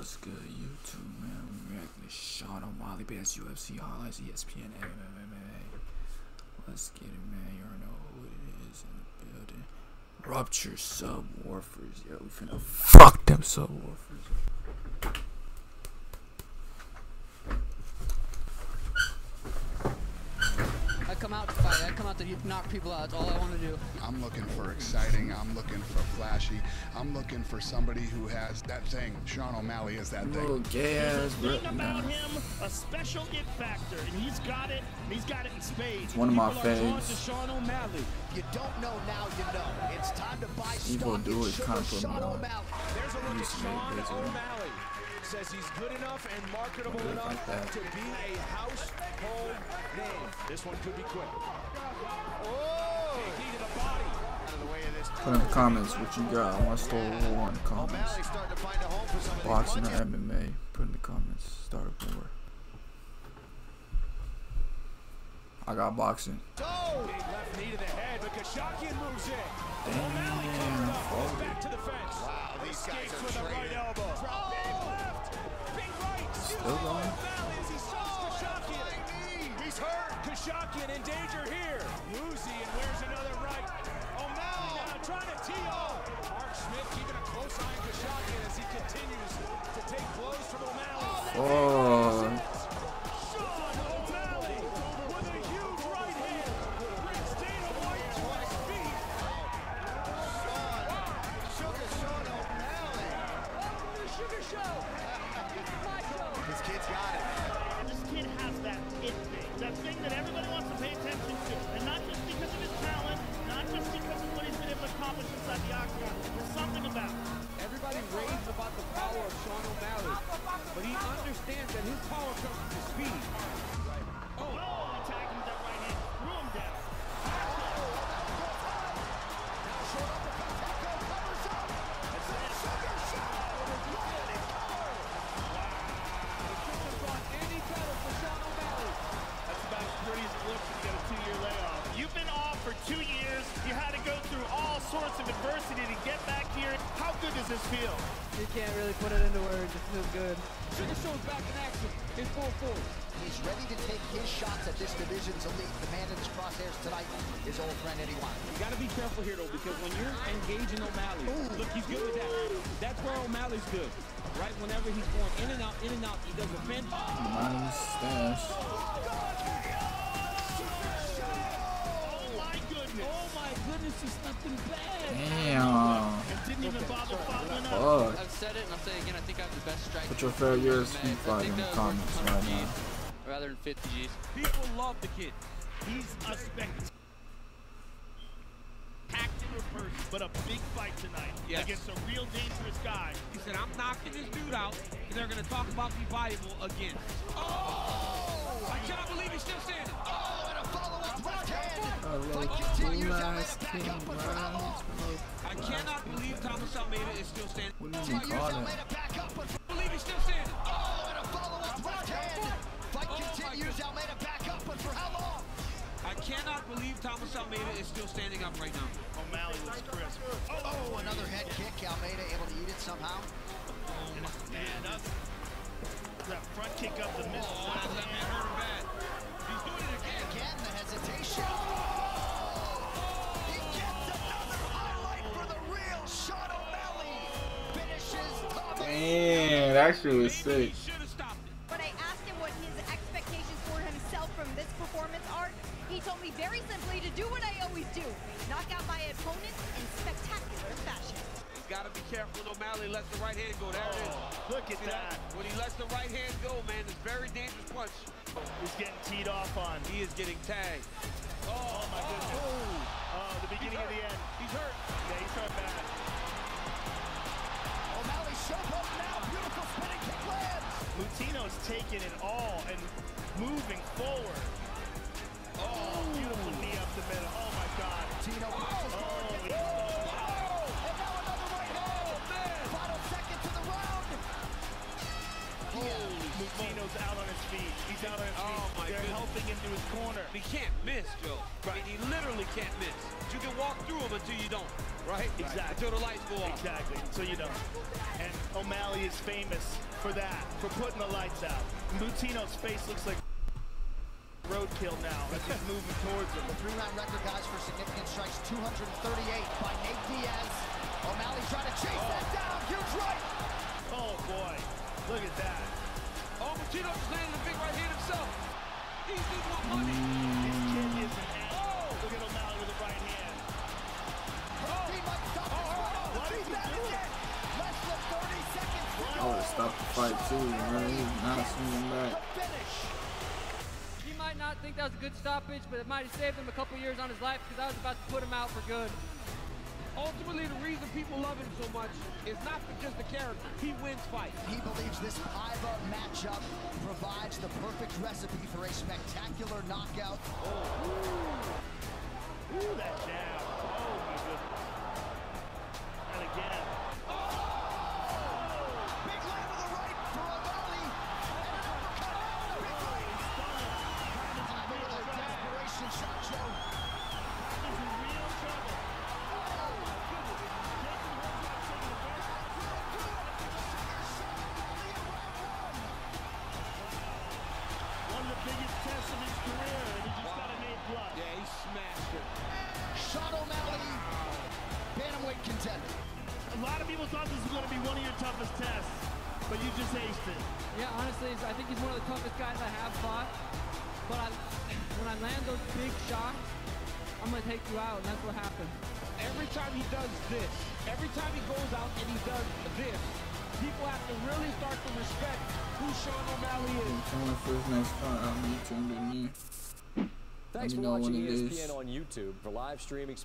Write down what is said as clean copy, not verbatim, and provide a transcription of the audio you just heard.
What's good, YouTube, man? We reacting to Sean O'Malley, best UFC highlights, espn, MMA. Let's get it, man. You already know who it is in the building. Rupture subwoofers. Yo, we finna fuck them subwoofers. I come out to fight. I come out to knock people out. That's all I want to do. I'm looking for exciting. I'm looking for flashy. I'm looking for somebody who has that thing. Sean O'Malley is that thing. Little gay ass, bro. Thing about him, a special it factor, and he's got it. He's got it in spades. It's one of my faves. Sean O'Malley. You don't know now, you know. It's time to buy Evil stock do in it, kind of put me on. There's a look at Sean O'Malley. Says he's good enough and marketable enough to be a household name. This one could be quick. Oh! Kicking to the body. Out of the way of this. Put in the comments what you got. I want to start a war in the comments. Boxing or MMA. Put in the comments. Start a war. I got boxing. Oh! Big left knee to the head, but Kashakian moves in. O'Malley Damn. goes back to the fence. Wow, these guys are with a right elbow. Big left. Big right. Still going. O'Malley as he shoves Kashakian. He's hurt. Kashakian in danger here. Woozy and wears another right. O'Malley now trying to tee off. Mark Smith keeping a close eye on Kashakian as he continues to take blows from O'Malley. Oh. Sean O'Malley with a huge right hand. Brings Dana White to his feet. Sean O'Malley. Sugar show. My show. This kid's got it. This kid has that it thing, that thing that everybody wants to pay attention to. And not just because of his talent, not just because of what he's been able to accomplish inside the octagon. There's something about it. Everybody raves about the power of Sean O'Malley, but he understands that his power comes from speed. Oh, attacked him with that right hand, threw him down. That's about as pretty as it looks when you got a 2-year layoff. You've been off for 2 years. You had to go through all sorts of adversity to get back here. How good does this feel? You can't really put it into words. It feels good. Sugar Show's back in action in full force. He's ready to take his shots at this division's elite. The man in his crosshairs tonight is old friend Eddie Wilder. You got to be careful here, though, because when you're engaging O'Malley, look, he's good with that. That's where O'Malley's good. Right, whenever he's going in and out, he does a fence. Nice stash. Oh my goodness, he's nothing bad. Damn. Didn't even bother following up. Fuck. I've said it, and I'll say it again. I think I have the best strike. Put your fair UFC fight in the comments right now. Rather than 50 G's. People love the kid. He's a spectacular person, but a big fight tonight against a real dangerous guy. He said, I'm knocking this dude out, and they're going to talk about me viable again. Oh! I cannot believe he's still standing. Oh, and a follow-up left hand. Fight continues. I cannot believe Thomas Almeida is still standing. What do you call it? I believe he's still standing. Oh, and a follow-up left hand. Fight continues. Almeida back up, but for how long? I cannot believe Thomas Almeida is still standing up right now. O'Malley looks crisp. Oh, another head kick. Almeida able to eat it somehow. And up. That front kick up the middle. Oh, that man hurt him bad. He's doing it again. Again, the hesitation. He gets another highlight for the real Sean O'Malley. Finishes Thomas. Damn, that shit was sick. Should have stopped it. When I asked him what his expectations for himself from this performance are, he told me very simply to do what I always do, knock out my opponent in spectacular fashion. He's got to be careful when O'Malley lets the right hand go. There it is. Look at that. When he lets the right hand go, man, it's very dangerous punch. He's getting teed off on. He is getting tagged. Oh my goodness. Oh, the beginning of the end. He's hurt. Yeah, he's hurt bad. O'Malley showboat now. Beautiful spinning kick lands. Mutino's taking it all and moving forward. Oh, beautiful knee up the middle. Oh my God. Tino pushes forward. Oh, And now another right hand. Final second to the round. Mutino's out on his feet. He's out on his feet. Oh my They're goodness. helping him to his corner. He can't miss, Joe. Right. I mean, he literally can't miss. You can walk through him until you don't, right? Exactly. Until the lights go off. Exactly. So you don't. And O'Malley is famous for that, for putting the lights out. Mutino's face looks like roadkill now as he's moving towards him. The 3-round record, guys, for significant strikes, 238 by Nate Diaz. O'Malley trying to chase that down. Huge right. Oh, boy. Look at that. Oh, Mutino just landed a big right hand himself. He's doing money. This kid is an animal. Look at O'Malley with the right hand. He might stop this one. What is he doing? Less than 30 seconds to I go. would have stopped the fight too, man. He's not swinging back. The finish. He might not think that was a good stoppage, but it might have saved him a couple years on his life because I was about to put him out for good. Ultimately, the reason people love him so much is not for just the character. He wins fights. He believes this Paiva matchup provides the perfect recipe for a spectacular knockout. Ooh, that jab. Oh, my goodness. And again. Big land with the right for O'Malley. And an uppercut. Big right. Paiva with a desperation shot, Joe. He's in real trouble. One of the biggest tests of his career, and he just got an A+. Yeah, he smashed it. Sean O'Malley, bantamweight contender. A lot of people thought this was going to be one of your toughest tests, but you just aced it. Yeah, honestly, I think he's one of the toughest guys I have fought. But when I land those big shots, I'm going to take you out, and that's what happened. Every time he does this, every time he goes out and he does this, people have to really start to respect who Sean O'Malley is. Someone for his next fight, I'll be tuned in. Thanks for watching ESPN on YouTube. For live streaming